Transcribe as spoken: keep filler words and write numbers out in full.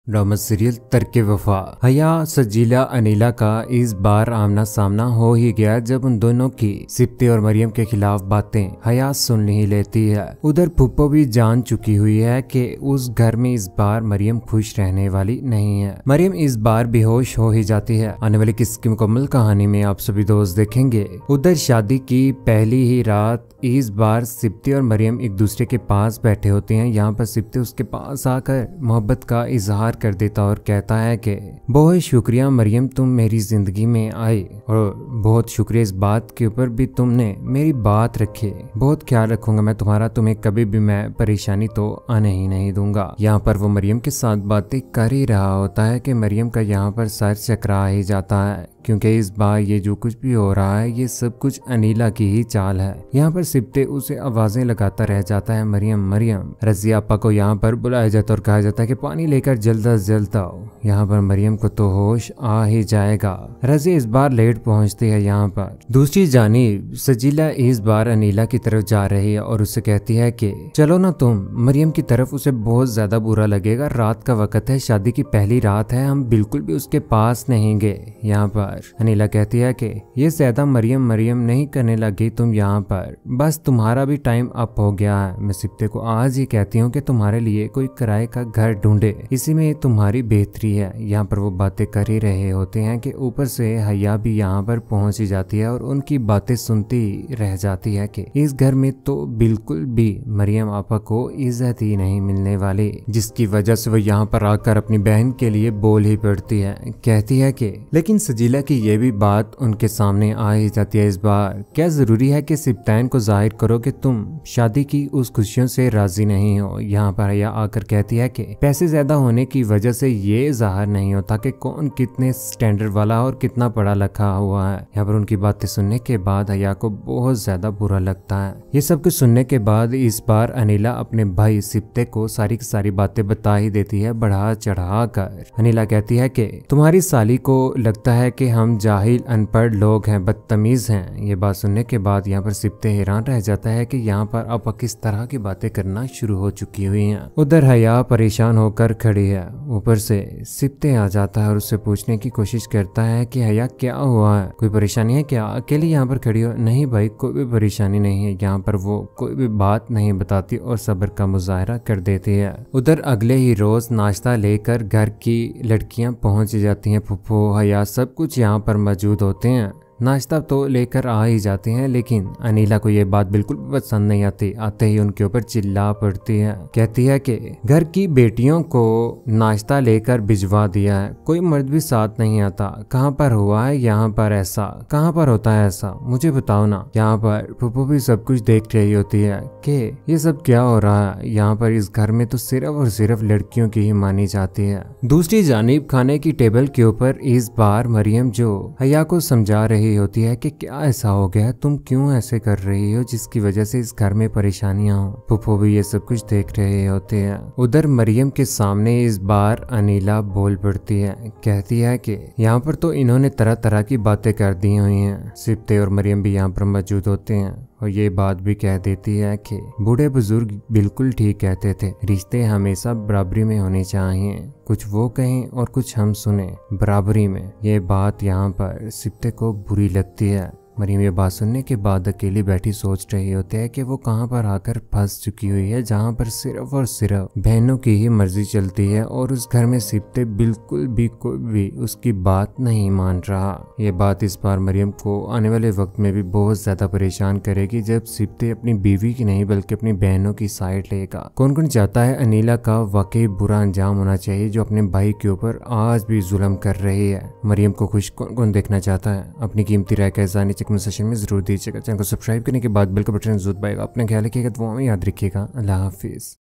Drama serial तरके वफा। हया सजीला अनीला का इस बार आमना सामना हो ही गया जब उन दोनों की सिप्ते और मरियम के खिलाफ बातें हया सुन ही लेती है। उधर फुप्पो भी जान चुकी हुई है कि उस घर में इस बार मरियम खुश रहने वाली नहीं है। मरियम इस बार बेहोश हो ही जाती है। आने वाली किस्से की मुकम्मल कहानी में आप सभी दोस्त देखेंगे। उधर शादी की पहली ही रात इस बार सिप्ते और मरियम एक दूसरे के पास बैठे होते हैं। यहाँ पर सिप्ते उसके पास आकर मोहब्बत का इजहार कर देता और कहता है कि बहुत शुक्रिया मरियम, तुम मेरी जिंदगी में आए और बहुत शुक्रिया इस बात के ऊपर भी तुमने मेरी बात रखी। बहुत ख्याल रखूंगा मैं तुम्हारा, तुम्हें कभी भी मैं परेशानी तो आने ही नहीं दूंगा। यहाँ पर वो मरियम के साथ बातें कर ही रहा होता है कि मरियम का यहाँ पर सर चकरा ही जाता है, क्योंकि इस बार ये जो कुछ भी हो रहा है ये सब कुछ अनीला की ही चाल है। यहाँ पर सिप्ते उसे आवाजें लगाता रह जाता है, मरियम मरियम। रजिया आपा को यहाँ पर बुलाया जाता और कहा जाता है कि पानी लेकर जल्द अज जल्द आओ। यहाँ पर मरियम को तो होश आ ही जाएगा। रजिया इस बार लेट पहुँचती है। यहाँ पर दूसरी जानिब सजीला इस बार अनीला की तरफ जा रही है और उससे कहती है कि चलो ना तुम मरियम की तरफ, उसे बहुत ज्यादा बुरा लगेगा। रात का वक्त है, शादी की पहली रात है, हम बिल्कुल भी उसके पास नहीं गए। यहाँ पर अनीला कहती है कि ये ज्यादा मरियम मरियम नहीं करने लगी तुम, यहाँ पर बस तुम्हारा भी टाइम अप हो गया है। मैं सिप्ते को आज ही कहती हूँ कि तुम्हारे लिए कोई किराए का घर ढूंढे, इसी में तुम्हारी बेहतरी है। यहाँ पर वो बातें कर ही रहे होते हैं कि ऊपर से हया भी यहाँ पर पहुंच ही जाती है और उनकी बातें सुनती रह जाती है कि इस घर में तो बिल्कुल भी मरियम आपा को इज्जत ही नहीं मिलने वाली, जिसकी वजह से वो यहाँ पर आकर अपनी बहन के लिए बोल ही पड़ती है। कहती है कि लेकिन सजीला कि ये भी बात उनके सामने आ ही जाती है। इस बार क्या जरूरी है कि सिप्तान को जाहिर करो कि तुम शादी की उस खुशियों से राजी नहीं हो। यहाँ पर हया आकर कहती है कि पैसे ज्यादा होने की वजह से ये जाहिर नहीं होता कि कौन कितने स्टैंडर्ड वाला और कितना पढ़ा लिखा हुआ है। यहाँ पर उनकी बातें सुनने के बाद हया को बहुत ज्यादा बुरा लगता है। ये सब कुछ सुनने के बाद इस बार अनीला अपने भाई सिप्ते को सारी की सारी बातें बता ही देती है, बढ़ा चढ़ा कर। अनीला कहती है कि तुम्हारी साली को लगता है कि हम जाहिल अनपढ़ लोग हैं, बदतमीज हैं। ये बात सुनने के बाद यहाँ पर सिप्ते हैरान रह जाता है कि यहाँ पर अब किस तरह की बातें करना शुरू हो चुकी हुई हैं। उधर हया परेशान होकर खड़ी है। ऊपर से सिप्ते आ जाता है और उससे पूछने की कोशिश करता है कि हया क्या हुआ है, कोई परेशानी है क्या, अकेले यहाँ पर खड़ी हो? नहीं भाई, कोई भी परेशानी नहीं है। यहाँ पर वो कोई भी बात नहीं बताती और सब्र का मुजाहरा कर देती है। उधर अगले ही रोज नाश्ता लेकर घर की लड़कियां पहुंच जाती हैं। फुफ्फो हया सब कुछ यहाँ पर मौजूद होते हैं। नाश्ता तो लेकर आ ही जाते हैं, लेकिन अनीला को ये बात बिल्कुल पसंद नहीं आती। आते ही उनके ऊपर चिल्ला पड़ती है। कहती है कि घर की बेटियों को नाश्ता लेकर भिजवा दिया है, कोई मर्द भी साथ नहीं आता। कहाँ पर हुआ है यहाँ पर ऐसा, कहाँ पर होता है ऐसा, मुझे बताओ ना। यहाँ पर फुप्पो भी सब कुछ देख रही होती है कि ये सब क्या हो रहा है। यहाँ पर इस घर में तो सिर्फ और सिर्फ लड़कियों की ही मानी जाती है। दूसरी जानिब खाने की टेबल के ऊपर इस बार मरियम जो हया को समझा रही होती है कि क्या ऐसा हो गया, तुम क्यों ऐसे कर रही हो जिसकी वजह से इस घर में परेशानियां हो। फुप्पो भी ये सब कुछ देख रहे होते हैं। उधर मरियम के सामने इस बार अनीला बोल पड़ती है। कहती है कि यहाँ पर तो इन्होंने तरह तरह की बातें कर दी हुई हैं। सिप्ते और मरियम भी यहाँ पर मौजूद होते हैं और ये बात भी कह देती है कि बूढ़े बुजुर्ग बिल्कुल ठीक कहते थे, रिश्ते हमेशा बराबरी में होने चाहिए। कुछ वो कहें और कुछ हम सुने, बराबरी में। ये बात यहाँ पर सिप्ते को बुरी लगती है। मरियम ये बात सुनने के बाद अकेली बैठी सोच रही होती है कि वो कहाँ पर आकर फंस चुकी हुई है, जहाँ पर सिर्फ और सिर्फ बहनों की ही मर्जी चलती है और उस घर में सिप्ते बिल्कुल भी कोई भी उसकी बात नहीं मान रहा। ये बात इस बार मरियम को आने वाले वक्त में भी बहुत ज्यादा परेशान करेगी, जब सिप्ते अपनी बीवी की नहीं बल्कि अपनी बहनों की साइड लेगा। कौन कौन चाहता है अनीला का वाकई बुरा अंजाम होना चाहिए, जो अपने भाई के ऊपर आज भी जुल्म कर रही है। मरियम को खुश कौन कौन देखना चाहता है? अपनी कीमती राय का नीचे कमेंट सेक्शन में जरूर दीजिएगा। चैनल को सब्सक्राइब करने के बाद बेल का बटन जरूर दबाएगा। अपना ख्याल रखिएगा, दुआ में याद रखिएगा। अल्लाह हाफिज।